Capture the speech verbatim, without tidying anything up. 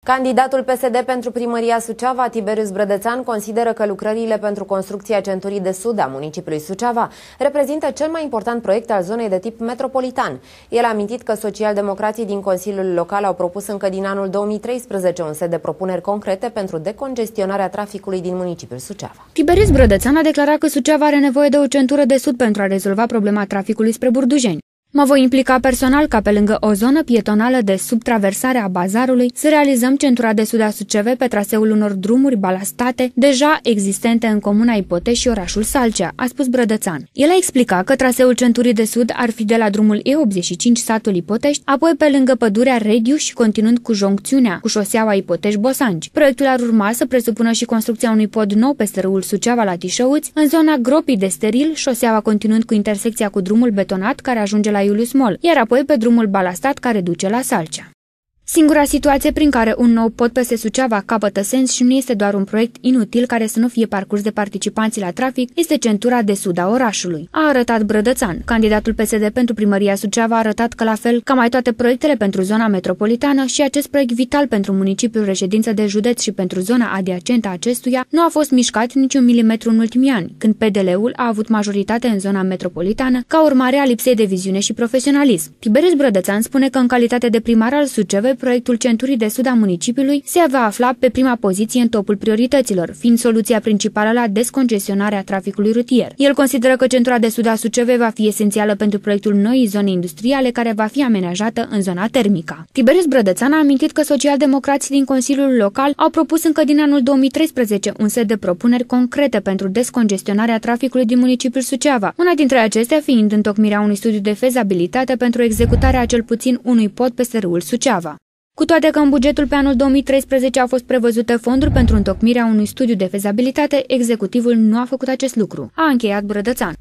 Candidatul P S D pentru primăria Suceava, Tiberius Brădețan, consideră că lucrările pentru construcția centurii de sud a municipiului Suceava reprezintă cel mai important proiect al zonei de tip metropolitan. El a amintit că socialdemocrații din Consiliul Local au propus încă din anul două mii treisprezece un set de propuneri concrete pentru decongestionarea traficului din municipiul Suceava. Tiberius Brădețan a declarat că Suceava are nevoie de o centură de sud pentru a rezolva problema traficului spre Burdujeni. Mă voi implica personal ca pe lângă o zonă pietonală de subtraversare a bazarului să realizăm centura de sud a Sucevei pe traseul unor drumuri balastate deja existente în comuna Ipotești și orașul Salcea, a spus Brădețan. El a explicat că traseul centurii de sud ar fi de la drumul E optzeci și cinci satul Ipotești, apoi pe lângă pădurea Rediu și continuând cu joncțiunea cu șoseaua Ipotești-Bosanci. Proiectul ar urma să presupună și construcția unui pod nou peste râul Suceava la Tișăuți, în zona gropii de steril, șoseaua continuând cu intersecția cu drumul betonat care ajunge la Iulius Mol, iar apoi pe drumul balastat care duce la Salcea. Singura situație prin care un nou pod peste Suceava capătă sens și nu este doar un proiect inutil care să nu fie parcurs de participanții la trafic, este centura de sud a orașului, a arătat Brădețan. Candidatul P S D pentru primăria Suceava a arătat că, la fel ca mai toate proiectele pentru zona metropolitană, și acest proiect vital pentru municipiul reședință de județ și pentru zona adiacentă acestuia nu a fost mișcat niciun milimetru în ultimii ani, când P D L-ul a avut majoritate în zona metropolitană ca urmare a lipsei de viziune și profesionalism. Tiberius Brădețan spune că în calitate de primar al Sucevei, proiectul centurii de sud a municipiului se va afla pe prima poziție în topul priorităților, fiind soluția principală la descongestionarea traficului rutier. El consideră că centura de sud a Sucevei va fi esențială pentru proiectul noii zone industriale care va fi amenajată în zona termică. Tiberius Brădețan a amintit că socialdemocrații din Consiliul Local au propus încă din anul două mii treisprezece un set de propuneri concrete pentru descongestionarea traficului din municipiul Suceava, una dintre acestea fiind întocmirea unui studiu de fezabilitate pentru executarea a cel puțin unui pod peste râul Suceava. Cu toate că în bugetul pe anul două mii treisprezece au fost prevăzute fonduri pentru întocmirea unui studiu de fezabilitate, executivul nu a făcut acest lucru, a încheiat Brădețan.